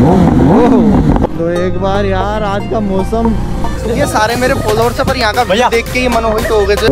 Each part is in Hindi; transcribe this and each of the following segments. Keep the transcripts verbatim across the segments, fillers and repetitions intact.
तो एक बार यार आज का मौसम, ये सारे मेरे फॉलोअर्स है पर यहाँ का व्यू देख के ही मनोहित हो गए थे।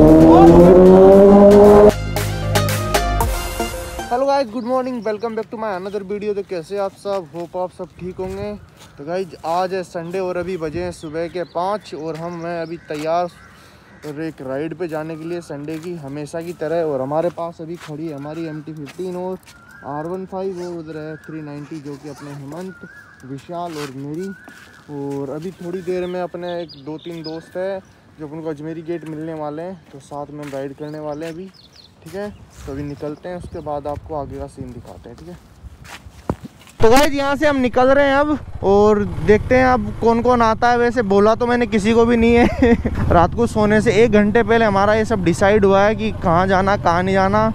Hello guys, good morning, welcome back to my another video. तो कैसे आप सब, होप आप सब ठीक होंगे। तो गाइस आज है संडे और अभी बजे हैं सुबह के पाँच और हम मैं अभी तैयार और एक राइड पे जाने के लिए संडे की हमेशा की तरह। और हमारे पास अभी खड़ी है हमारी एम टी फिफ्टीन और आर वन फाइव और उधर है थ्री नाइन्टी जो कि अपने हेमंत, विशाल और मेरी। और अभी थोड़ी देर में अपने एक दो तीन दोस्त है जो अपन को अजमेरी गेट मिलने वाले हैं, तो साथ में हम राइड करने वाले हैं अभी, ठीक है। तो अभी निकलते हैं, उसके बाद आपको आगे का सीन दिखाते हैं, ठीक है। तो गाइस यहाँ से हम निकल रहे हैं अब और देखते हैं अब कौन कौन आता है। वैसे बोला तो मैंने किसी को भी नहीं है रात को सोने से एक घंटे पहले हमारा ये सब डिसाइड हुआ है कि कहाँ जाना कहाँ नहीं जाना।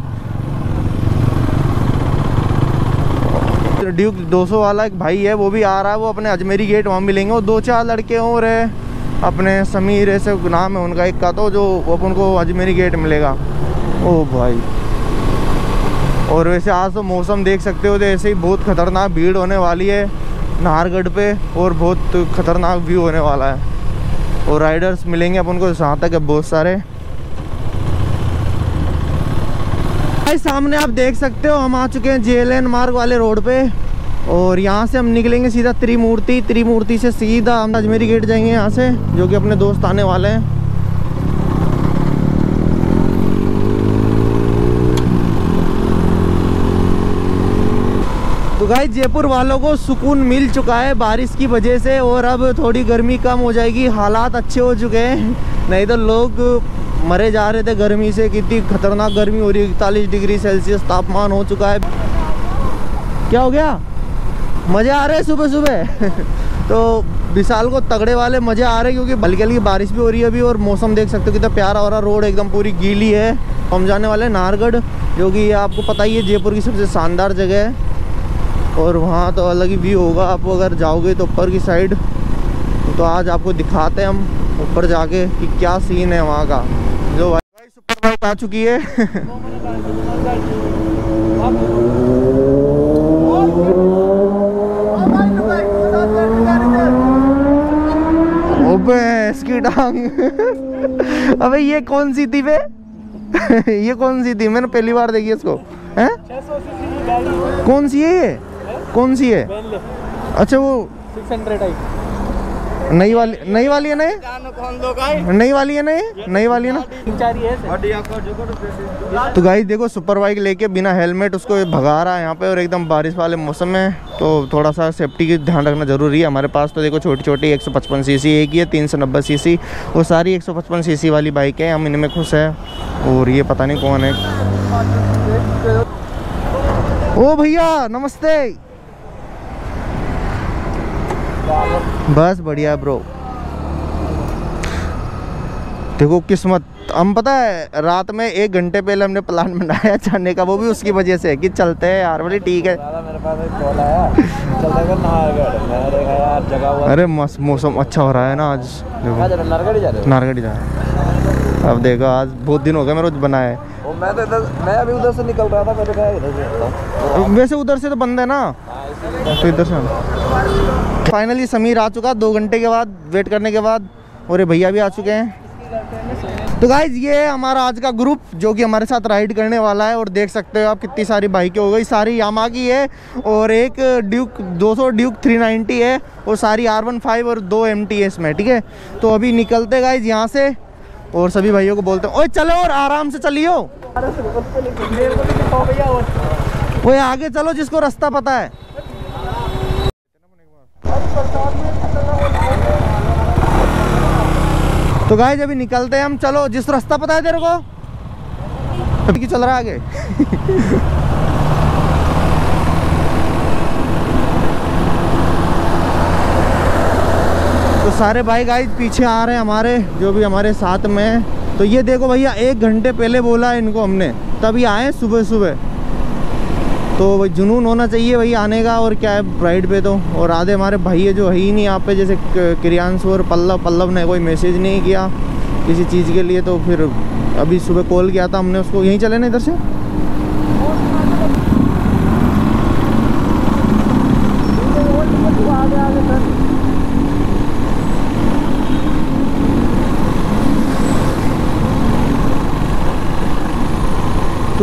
ड्यूक दो सौ वाला एक भाई है वो भी आ रहा है, वो अपने अजमेरी गेट वहाँ मिलेंगे। और दो चार लड़के और है अपने समीर ऐसे नाम है उनका एक का, तो जो अपन को अजमेरी गेट मिलेगा। ओ भाई, और वैसे आज तो मौसम देख सकते हो, तो ऐसे ही बहुत खतरनाक भीड़ होने वाली है नाहरगढ़ पे और बहुत खतरनाक व्यू होने वाला है। और राइडर्स मिलेंगे अपन को जहाँ तक है बहुत सारे। भाई सामने आप देख सकते हो हम आ चुके हैं जे एल एन मार्ग वाले रोड पे और यहाँ से हम निकलेंगे सीधा त्रिमूर्ति। त्रिमूर्ति से सीधा हम अजमेरी गेट जाएंगे यहाँ से, जो कि अपने दोस्त आने वाले हैं। तो गाइस जयपुर वालों को सुकून मिल चुका है बारिश की वजह से और अब थोड़ी गर्मी कम हो जाएगी, हालात अच्छे हो चुके हैं। नहीं तो लोग मरे जा रहे थे गर्मी से, कितनी खतरनाक गर्मी हो रही है, इकतालीस डिग्री सेल्सियस तापमान हो चुका है। क्या हो गया, मज़े आ रहे हैं सुबह सुबह तो विशाल को तगड़े वाले मज़े आ रहे हैं क्योंकि हल्की हल्की बारिश भी हो रही है अभी और मौसम देख सकते हो कितना प्यारा हो रहा। रोड एकदम पूरी गीली है। हम जाने वाले हैं नाहरगढ़, जो कि आपको पता ही है जयपुर की सबसे शानदार जगह है और वहाँ तो अलग ही व्यू होगा। आप अगर जाओगे तो ऊपर की साइड, तो आज आपको दिखाते हैं हम ऊपर जाके कि क्या सीन है वहाँ का। जो भाई सुपर बाइक आ चुकी है ओबे इसकी टांग अबे ये कौन सी थी बे ये कौन सी थी, मैंने पहली बार देखी इसको। हैं कौन सी है ये, कौन सी है? अच्छा वो छह सौ नई वाली, नई वाली है ना ये? नई वाली है ना ये? नई वाली है ना? तो गाइस देखो सुपर बाइक लेके बिना हेलमेट उसको भगा रहा है यहाँ पे और एकदम बारिश वाले मौसम में, तो थोड़ा सा सेफ्टी की ध्यान रखना जरूरी है। हमारे पास तो देखो छोटी छोटी एक सौ पचपन सी सी एक ही है, तीन सौ नब्बे सी सी, वो सारी एक सौ पचपन सी सी वाली बाइक है। हम इनमें खुश है। और ये पता नहीं कौन है। ओ भैया नमस्ते। बस बढ़िया ब्रो। देखो किस्मत, हम पता है रात में एक घंटे पहले हमने प्लान बनाया जाने का, वो भी उसकी वजह से कि चलते हैं यार। बोले ठीक है। मेरे पास एक कॉल आया, चलते नाहरगढ़। मैंने देखा यार जगह, अरे मस्त मौसम अच्छा हो रहा है ना आज। नाहरगढ़ जा रहे हो? नाहरगढ़ जा रहे। अब देखो आज बहुत दिन हो गए मेरे बनाए। मैं तो इधर, मैं अभी उधर से निकल रहा था, मैंने कहा इधर से। वैसे उधर से तो बंद है ना, तो इधर से। फाइनली समीर आ चुका दो घंटे के बाद वेट करने के बाद, और ये भैया भी आ चुके हैं। तो गाइज ये हमारा आज का ग्रुप जो कि हमारे साथ राइड करने वाला है। और देख सकते हो आप कितनी सारी बाइकें हो गई, सारी यामा की है और एक ड्यूक दो सौ ड्यूक थ्री नाइन्टी है और सारी आर वन फाइव और दो एम टी एस में, ठीक है। तो अभी निकलते गाइज यहाँ से और सभी भाइयों को बोलते हैं ओए चलो और आराम से चलियो, ओए आगे चलो जिसको रास्ता पता है। तो गाइस अभी निकलते हैं हम, चलो जिस रास्ता पता है तेरे को, तो चल रहा है आगे तो सारे भाई गाइस पीछे आ रहे हैं हमारे, जो भी हमारे साथ में है। तो ये देखो भैया एक घंटे पहले बोला है इनको हमने, तभी आए सुबह सुबह। तो भाई जुनून होना चाहिए भाई आने का, और क्या है राइड पे तो। और आधे हमारे भाई है जो है ही नहीं यहाँ पे, जैसे क्रियांशु और पल्लव पल्लव ने कोई मैसेज नहीं किया किसी चीज़ के लिए। तो फिर अभी सुबह कॉल किया था हमने उसको, यहीं चले ना इधर से।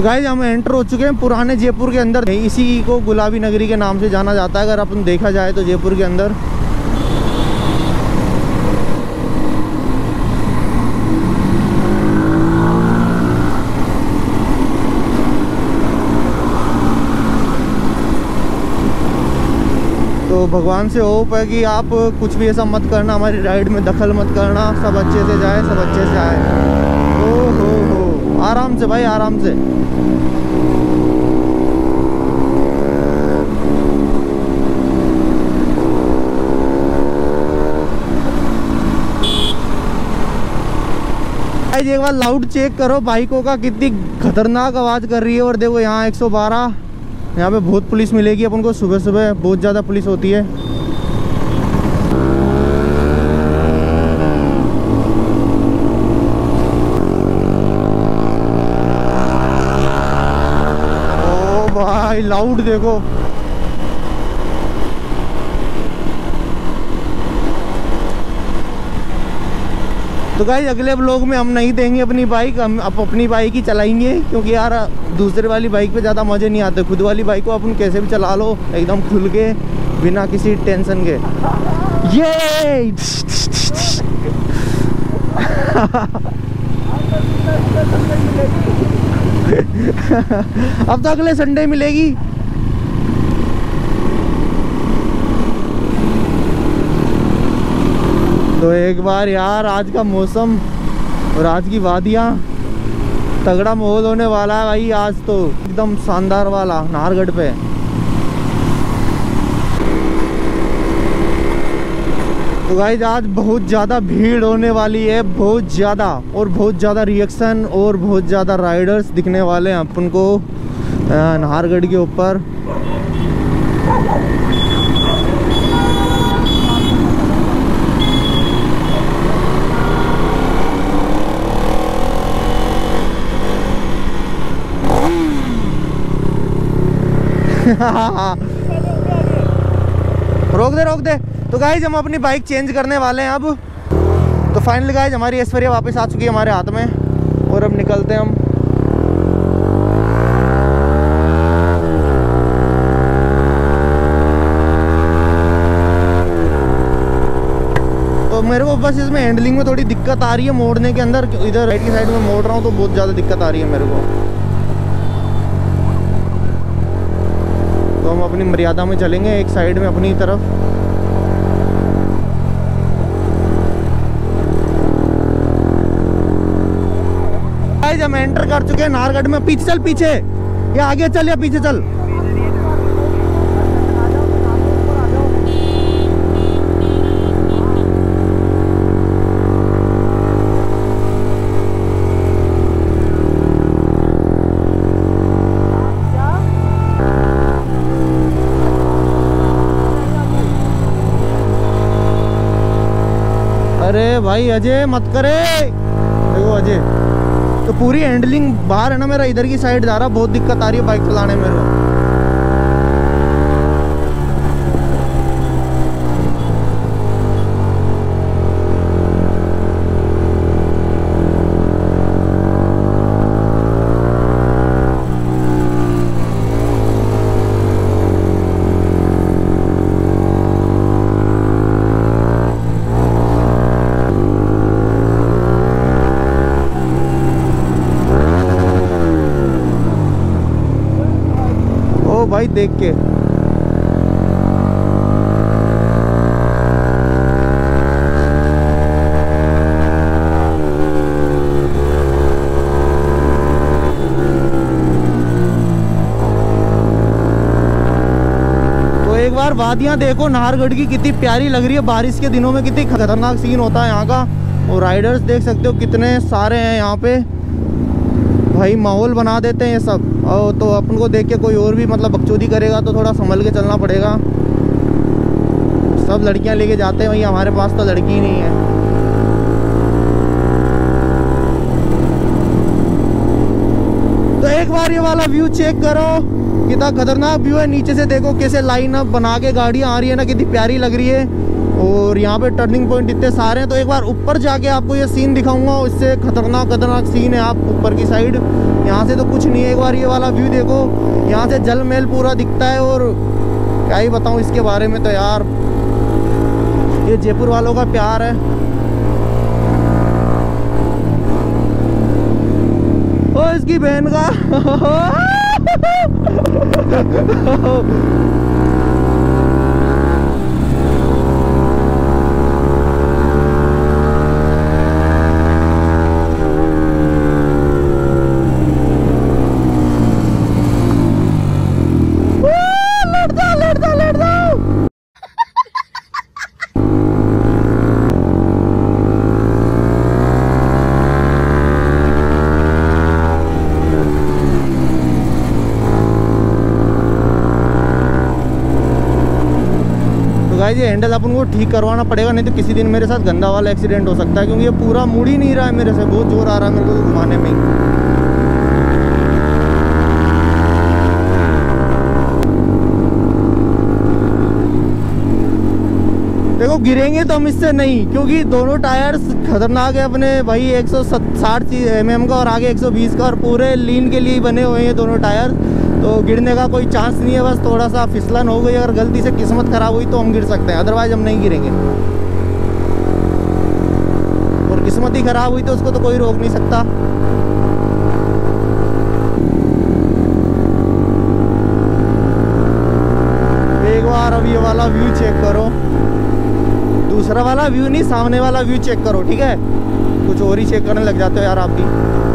तो गाइस हम एंटर हो चुके हैं पुराने जयपुर के अंदर। इसी को गुलाबी नगरी के नाम से जाना जाता है अगर अपन देखा जाए तो जयपुर के अंदर। तो भगवान से होप है कि आप कुछ भी ऐसा मत करना, हमारी राइड में दखल मत करना, सब अच्छे से जाए, सब अच्छे से आए। ओ हो हो, आराम से भाई, आराम से। एक बार लाउड चेक करो बाइकों का, कितनी खतरनाक आवाज़ कर रही है। और देखो यहाँ एक सौ बारह, यहाँ पे बहुत पुलिस मिलेगी अपन को, सुबह सुबह बहुत ज़्यादा पुलिस होती है। ओ भाई लाउड देखो। तो गाइस अगले ब्लॉग में हम नहीं देंगे अपनी बाइक, हम अब अपनी बाइक ही चलाएंगे, क्योंकि यार दूसरे वाली बाइक पे ज़्यादा मज़े नहीं आते। खुद वाली बाइक को अपन कैसे भी चला लो एकदम खुल के, बिना किसी टेंशन के। ये अब तो अगले संडे मिलेगी। तो एक बार यार आज का मौसम और आज की वादियाँ, तगड़ा माहौल होने वाला है भाई आज तो, एकदम शानदार वाला नाहरगढ़ पे। तो गाइस आज बहुत ज़्यादा भीड़ होने वाली है, बहुत ज़्यादा, और बहुत ज़्यादा रिएक्शन और बहुत ज़्यादा राइडर्स दिखने वाले हैं अपन को नाहरगढ़ के ऊपर। रोक दे रोक दे। तो गाइज हम अपनी बाइक चेंज करने वाले हैं अब। तो फाइनली गाइज हमारी ऐश्वर्या वापस आ चुकी है हमारे हाथ में, और अब निकलते हैं हम। तो मेरे को बस इसमें हैंडलिंग में थोड़ी दिक्कत आ रही है, मोड़ने के अंदर। इधर राइट की साइड में मोड़ रहा हूँ तो बहुत ज़्यादा दिक्कत आ रही है मेरे को। तो हम अपनी मर्यादा में चलेंगे, एक साइड में अपनी तरफ। गाइस हम एंटर कर चुके हैं नाहरगढ़ में। पीछे चल, पीछे या आगे चल या पीछे चल। अरे भाई अजय मत करे, देखो अजय तो पूरी हैंडलिंग बाहर है ना, मेरा इधर की साइड जा रहा, बहुत दिक्कत आ रही है बाइक चलाने में मेरे को। भाई देख के तो एक बार वादियां देखो नाहरगढ़ की, कितनी प्यारी लग रही है। बारिश के दिनों में कितनी खतरनाक सीन होता है यहाँ का। और राइडर्स देख सकते हो कितने सारे हैं यहाँ पे, भाई माहौल बना देते हैं ये सब। और तो अपन को देख के कोई और भी मतलब बकचोदी करेगा तो थोड़ा संभल के चलना पड़ेगा। सब लड़कियां लेके जाते हैं भाई, हमारे पास तो लड़की ही नहीं है। तो एक बार ये वाला व्यू चेक करो, कितना खतरनाक व्यू है। नीचे से देखो कैसे लाइन अप बना के गाड़ियां आ रही है ना, कितनी प्यारी लग रही है। और यहाँ पे टर्निंग पॉइंट इतने सारे हैं। तो एक बार ऊपर जाके आपको ये सीन दिखाऊंगा, इससे खतरनाक खतरनाक सीन है। आप ऊपर की साइड यहाँ से तो कुछ नहीं है। एक बार ये वाला व्यू देखो, यहाँ से जल महल पूरा दिखता है। और क्या ही बताऊँ इसके बारे में, तो यार ये जयपुर वालों का प्यार है। ओ इसकी बहन का ये हैंडल अपन को ठीक करवाना पड़ेगा, नहीं तो किसी दिन मेरे साथ गंदा वाला एक्सीडेंट हो सकता है। क्योंकि ये पूरा मुड़ ही नहीं रहा है मेरे से, बहुत जोर आ रहा है मेरे को घुमाने में। देखो गिरेंगे तो हम इससे नहीं, क्योंकि दोनों टायर खतरनाक है अपने भाई, एक सौ साठ एम एम का और आगे एक सौ बीस का, और पूरे लीन के लिए बने हुए हैं दोनों टायर। तो गिरने का कोई चांस नहीं है, बस थोड़ा सा फिसलन हो गई, अगर गलती से किस्मत खराब हुई तो हम गिर सकते हैं, अदरवाइज हम नहीं गिरेंगे। और किस्मत ही खराब हुई तो उसको तो कोई रोक नहीं सकता। एक बार अब ये वाला व्यू चेक करो, दूसरा वाला व्यू नहीं, सामने वाला व्यू चेक करो, ठीक है? कुछ और ही चेक करने लग जाते हो यार आप भी।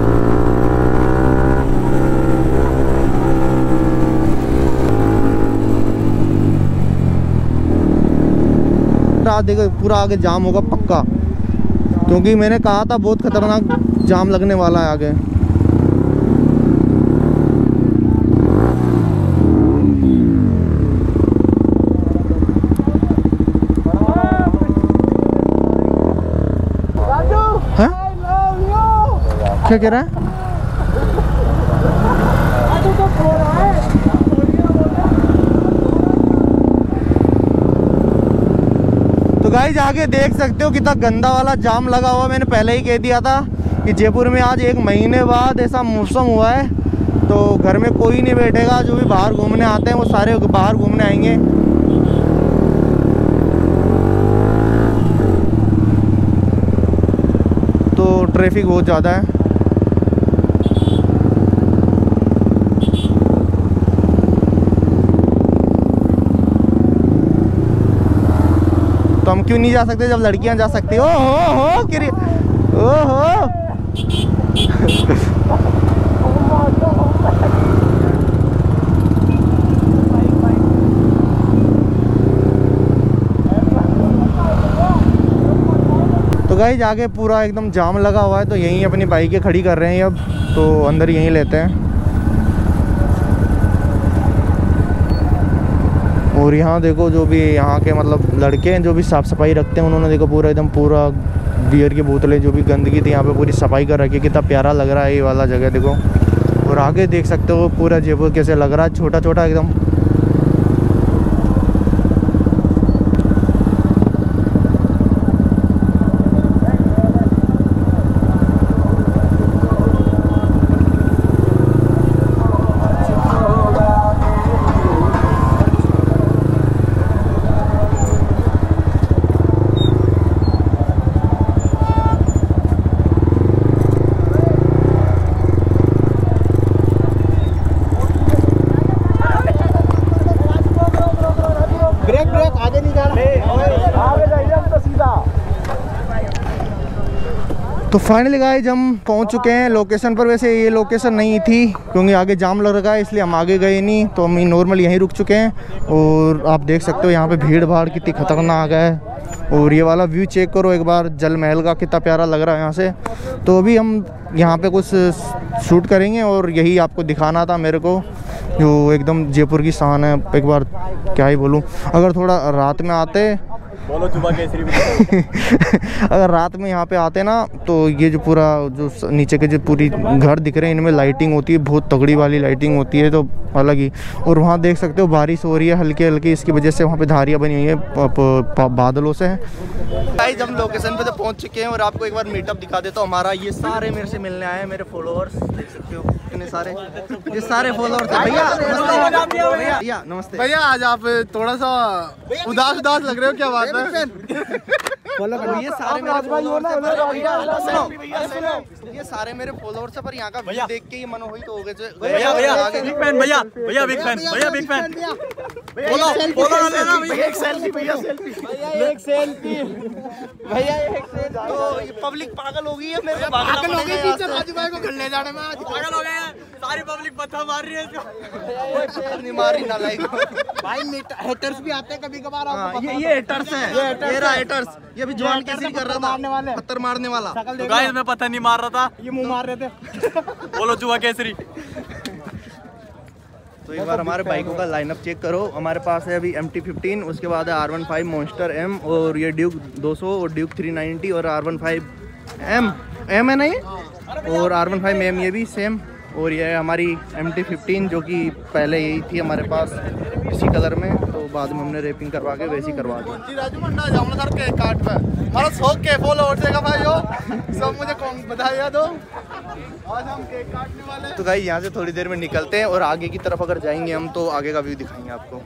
देखो पूरा आगे जाम होगा पक्का, क्योंकि मैंने कहा था बहुत खतरनाक जाम लगने वाला है आगे। हाँ? क्या कह रहा है? तो गाइस आगे देख सकते हो कितना गंदा वाला जाम लगा हुआ। मैंने पहले ही कह दिया था कि जयपुर में आज एक महीने बाद ऐसा मौसम हुआ है, तो घर में कोई नहीं बैठेगा। जो भी बाहर घूमने आते हैं वो सारे बाहर घूमने आएंगे। तो ट्रैफिक बहुत ज़्यादा है। तो हम क्यों नहीं जा सकते जब लड़कियां जा सकती हो? हो हो किरी ओ हो तो गाइस आगे पूरा एकदम जाम लगा हुआ है, तो यहीं अपनी बाइकें खड़ी कर रहे हैं अब, तो अंदर यहीं लेते हैं। और यहाँ देखो जो भी यहाँ के मतलब लड़के हैं जो भी साफ़ सफाई रखते हैं, उन्होंने देखो पूरा एकदम पूरा बियर की बोतलें जो भी गंदगी थी यहाँ पे पूरी सफाई कर रखी है। कितना प्यारा लग रहा है ये वाला जगह देखो। और आगे देख सकते हो पूरा जयपुर कैसे लग रहा है, छोटा छोटा एकदम। तो फाइनली गाइस हम पहुंच चुके हैं लोकेशन पर। वैसे ये लोकेशन नहीं थी क्योंकि आगे जाम लग रखा है, इसलिए हम आगे गए नहीं, तो हम नॉर्मल यहीं रुक चुके हैं। और आप देख सकते हो यहाँ पे भीड़ भाड़ कितनी खतरनाक है। और ये वाला व्यू चेक करो एक बार, जल महल का कितना प्यारा लग रहा है यहाँ से। तो अभी हम यहाँ पे कुछ शूट करेंगे और यही आपको दिखाना था मेरे को, जो एकदम जयपुर की शान है। एक बार क्या ही बोलूँ, अगर थोड़ा रात में आते बोलो जुबा केसरी अगर रात में यहाँ पे आते ना, तो ये जो पूरा जो नीचे के जो पूरी घर दिख रहे हैं इनमें लाइटिंग होती है, बहुत तगड़ी वाली लाइटिंग होती है, तो अलग ही। और वहाँ देख सकते हो बारिश हो रही है हल्की हल्की, इसकी वजह से वहाँ पे धारियाँ बनी हुई है बादलों से। गाइस हम लोकेशन पे तो पहुँच चुके हैं और आपको एक बार मीटअप दिखा देता हूँ हमारा। ये सारे मेरे से मिलने आए हैं, मेरे फॉलोअर्स देख सकते हो इतने सारे, ये सारे फॉलोअर्स हैं। भैया नमस्ते। भैया नमस्ते। भैया आज आप थोड़ा सा उदास उदास लग रहे हो, क्या बात है? फॉलो कर, ये सारे मेरे फॉलोअर्स हैं। ये सारे मेरे फॉलोअर्स हैं, पर यहाँ का व्यू देख के ही मनोहित हो गए। भैया भैया बिग फैन, भैया भैया बिग फैन, भैया बिग फैन। बोलो बोलो लेना भैया, एक सेल्फी भैया, सेल्फी भैया, एक सेल्फी भैया एक से तो ये पब्लिक पागल हो गई है, मेरे को पागल हो गई टीचर राजू भाई को घर ले जाने में। आज पागल हो गए हैं, सारी पब्लिक पत्थर मार रही है इसको। नहीं मारी ना लाइक भाई हेटर्स भी आते हैं कभी कभार। हाँ, ये ये हेटर्स हैं, ये रहा हेटर्स। ये भी जवान कैसे कर रहा था, पत्थर मारने वाला। तो गाइस मैं पत्थर नहीं मार रहा था, ये मुंह मार रहे थे। बोलो जुआ केसरी। तो एक बार हमारे बाइकों का लाइनअप चेक करो। हमारे पास है अभी एम टी फिफ्टीन, उसके बाद है R one five monster M, और ये ड्यूक दो सौ और ड्यूक थ्री नाइन्टी और R one five M M है ना ये, और आर वन फाइव एम ये भी सेम। और ये है हमारी एम टी फिफ्टीन जो कि पहले यही थी हमारे पास इसी कलर में, तो बाद में हमने रेपिंग करवा के वैसी करवा दी। राजू मंडा जाऊंगा सर के काट पे हमारा शौक के फॉलोअर्स है भाई हो सब, मुझे कौन बताया दो। आज हम केक काटने वाले हैं। तो गाइस यहाँ से थोड़ी देर में निकलते हैं और आगे की तरफ अगर जाएंगे हम तो आगे का व्यू दिखाएंगे आपको।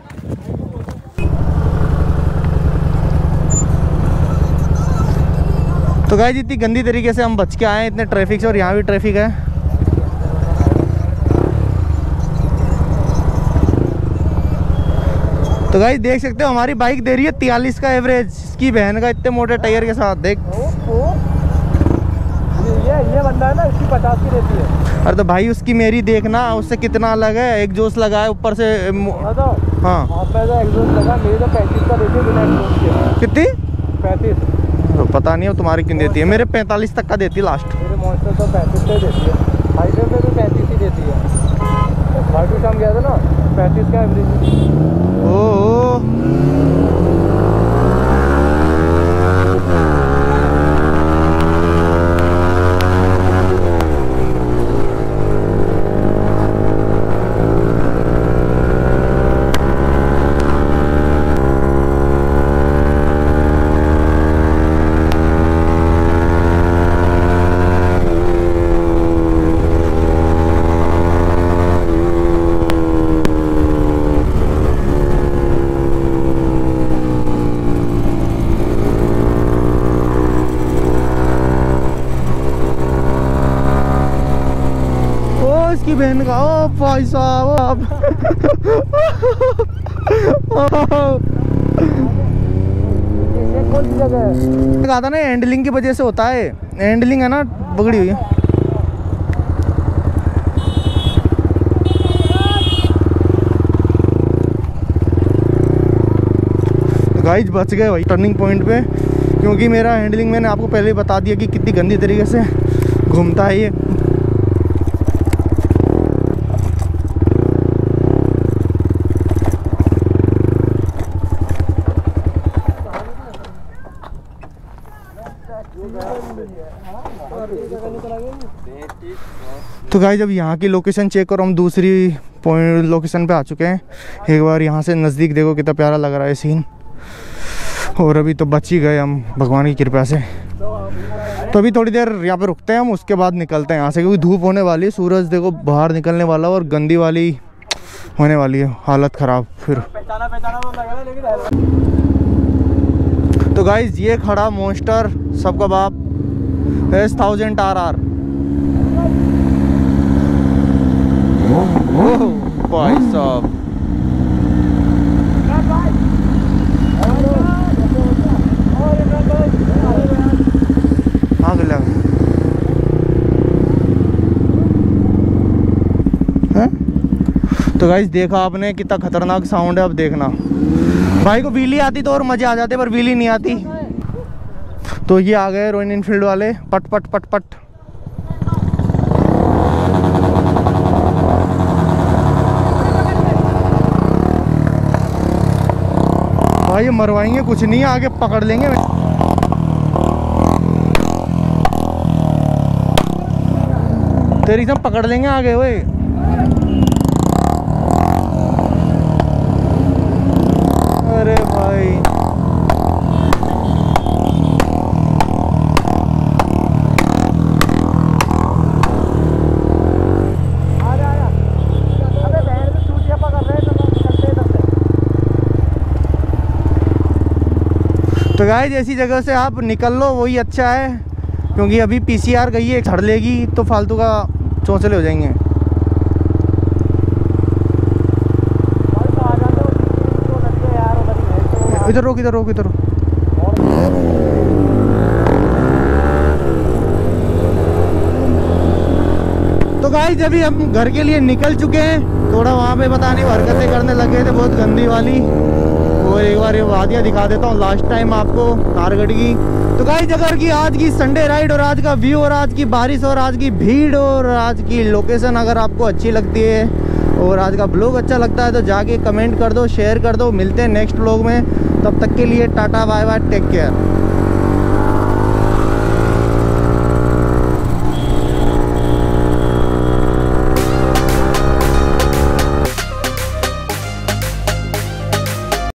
तो गाइस इतनी गंदी तरीके से हम बच के आए इतने ट्रैफिक से, और यहाँ भी ट्रैफिक है। तो गाइस देख सकते हो हमारी बाइक दे रही है तियालीस का एवरेज, इसकी बहन का इतने मोटे टायर के साथ। देख ये ये बंदा है ना, इसकी पचास की रहती है। अरे तो भाई उसकी मेरी देखना, उससे कितना अलग है। एक जोश लगा है ऊपर से। हाँ एग्जॉस्ट लगा, मेरी तो पैंतीस का देती है बिना एग्जॉस्ट के। कितनी? पैंतीस। तो पता नहीं हो तुम्हारी कितनी देती है, मेरे पैंतालीस तक का देती है लास्ट। मेरे मॉन्स्टर तो पैंतीस का ही देती है, हाईवे पे भी पैंतीस ही देती है। भाटू शाम गया था ना, पैंतीस का एवरेज। ओ, ओ। इसकी बहन का, ओ भाई साहब। कौन सी जगह है? कहा था ना हैंडलिंग की वजह से होता है, हैंडलिंग है ना बगड़ी हुई है। गाइस बच गए भाई टर्निंग पॉइंट पे, क्योंकि मेरा हैंडलिंग मैंने आपको पहले ही बता दिया कि कितनी गंदी तरीके से घूमता है ये। तो गाइस जब यहाँ की लोकेशन चेक करो, हम दूसरी पॉइंट लोकेशन पे आ चुके हैं। एक बार यहाँ से नज़दीक देखो कितना प्यारा लग रहा है सीन। और अभी तो बच ही गए हम भगवान की कृपा से। तो अभी थोड़ी देर यहाँ पे रुकते हैं हम, उसके बाद निकलते हैं यहाँ से, क्योंकि धूप होने वाली है। सूरज देखो बाहर निकलने वाला और गंदी वाली होने वाली है, हालत ख़राब फिर। तो गाइस ये खड़ा मॉन्स्टर सबका बाप एस थाउजेंड आर आर। भाई साहब आग लग है। तो गाइस देखा आपने कितना खतरनाक साउंड है। अब देखना भाई को व्हीली आती तो और मजे आ जाते, पर व्हीली नहीं आती। तो ये आ गए रॉयल एनफील्ड वाले, पट पट पट पट। भाई ये मरवाएंगे कुछ नहीं, आगे पकड़ लेंगे। तेरी सब पकड़ लेंगे आगे ओए। अरे भाई तो गाइस ऐसी जगह से आप निकल लो वही अच्छा है, क्योंकि अभी पीसीआर गई है, छड़ लेगी तो फालतू का चौंचले हो जाएंगे। इधर रोक इधर रोक इधर रोक। तो गाइस जब भी हम घर के लिए निकल चुके हैं, थोड़ा वहाँ पे पता नहीं हरकतें करने लगे थे बहुत गंदी वाली, और एक बार ये वादियाँ दिखा देता हूँ लास्ट टाइम आपको नारगढ़ की। तो गाइस अगर की आज की संडे राइड और आज का व्यू और आज की बारिश और आज की भीड़ और आज की लोकेशन अगर आपको अच्छी लगती है और आज का ब्लॉग अच्छा लगता है तो जाके कमेंट कर दो, शेयर कर दो। मिलते हैं नेक्स्ट ब्लॉग में, तब तक के लिए tata bye bye, take care.